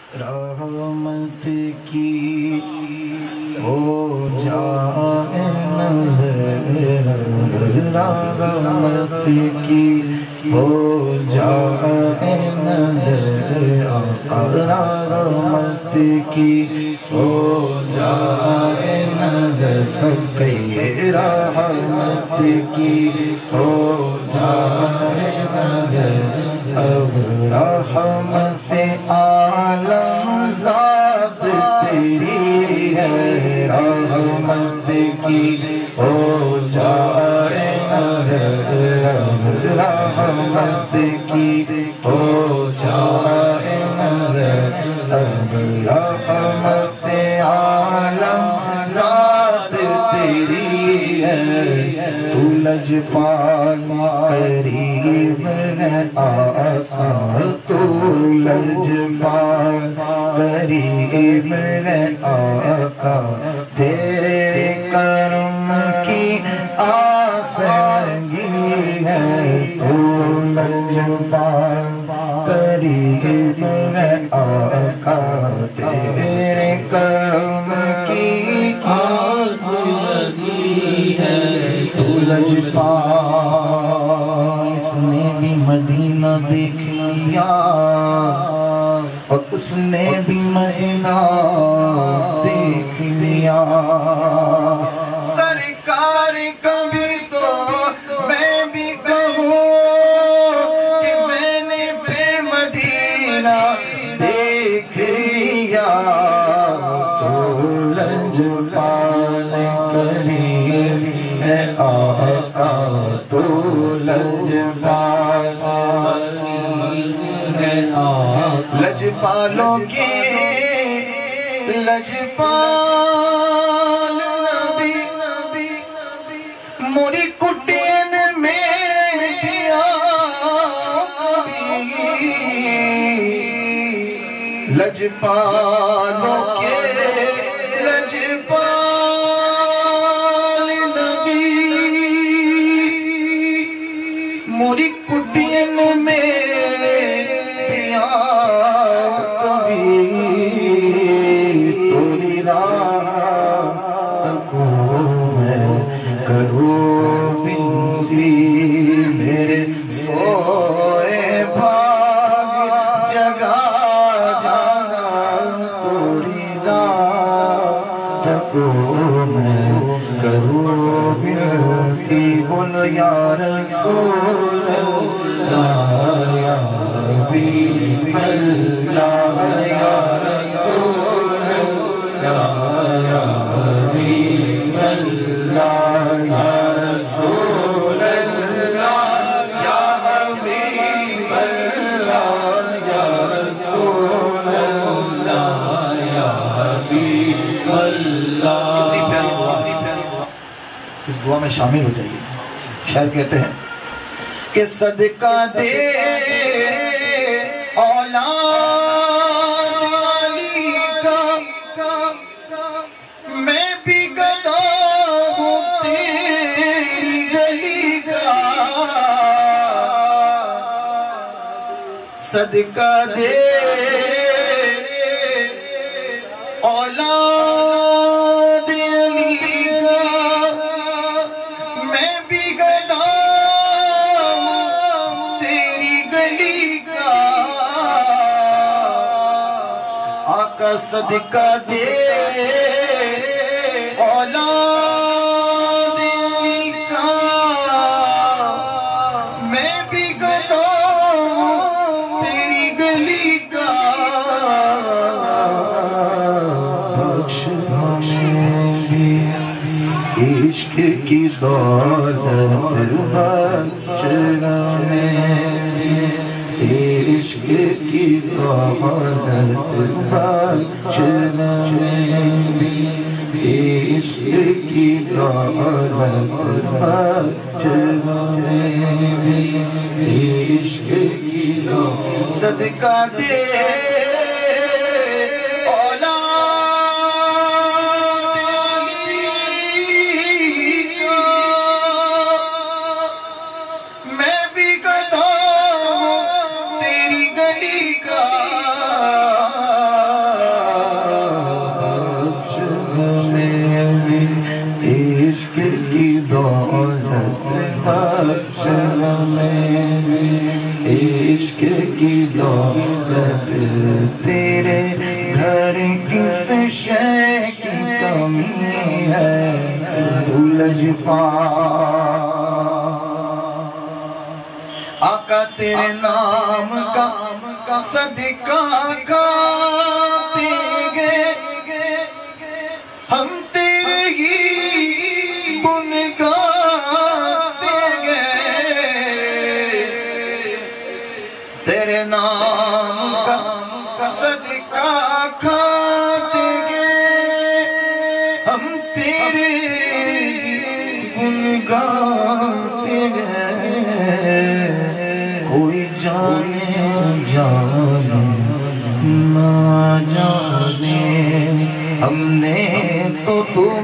رحمت کی ہو جائے نظر، رحمت کی ہو جائے نظر، آقا رحمت کی ہو جائے نظر، سب کہیے رحمت کی ہو جائے نظر، اب رحمت عالم ذات تیری ہے، رحمت کی ہو جائے نظر، اب رحمت کی ہو جائے نظر، اب رحمت عالم ذات تیری ہے، تو لجپال قریب ہے آقا، تو لجپال قریب ہے آقا، تیرے کرم کی آس لگی ہے، تو لجپال قریب ہے آقا، تیرے کرم کی آس لگی ہے، تو لجپال، اس نے بھی مدینہ دیکھ لیا اور اس نے بھی مدینہ دیکھ لیا، سرکار کبھی تو میں بھی کہوں کہ میں نے پھر مدینہ دیکھ لیا، تو لجپال قریب ہے آقا، تو لجپال ہے آقا، لجپالوں کے لجپال نبی موری کٹین میں دیا، لجپالوں کے لجپال نبی موری کٹین میں دیا کبھی، توری راہ تکو میں کروں بنتی، میرے سوئے بھاگ جگا جانا، توری راہ تکو میں کروں بنتی، بولو یا رسول اللہ یا حبیب اللہ، یا رسول اللہ یا حبیب اللہ، یا رسول اللہ یا حبیب اللہ، یا رسول اللہ یا حبیب اللہ۔ کتنی پیاری دعا، اس دعا میں شامل ہو جائیے۔ شاعر کہتے ہیں کہ صدقہ دے اولاد علی کا، میں بھی گدا ہوں تیری گلی کا، صدقہ دے اولاد علی کا، میں بھی گدا ہوں تیری گلی کا، آقا صدقہ دے اولاد علی کا، میں بھی گدا ہوں تیری گلی کا، بخش ہمیں بھی عشق کی دولت، بخش ہمیں عشق کی دولت، بخش ہمیں عشق کی دولت، بخش ہمیں عشق کی دولت، صدقہ دے برکت تیرے گھر کس شے کی کمی ہے آقا تیرے نام کا صدقہ کھاتے گئے ہم تیرے ہی گن گاتے گئے تیرے نام کا صدقہ کھاتے گئے ہم تیرے گن گاتے گئے کوئی جانے جانے نہ جانے ہم نے تو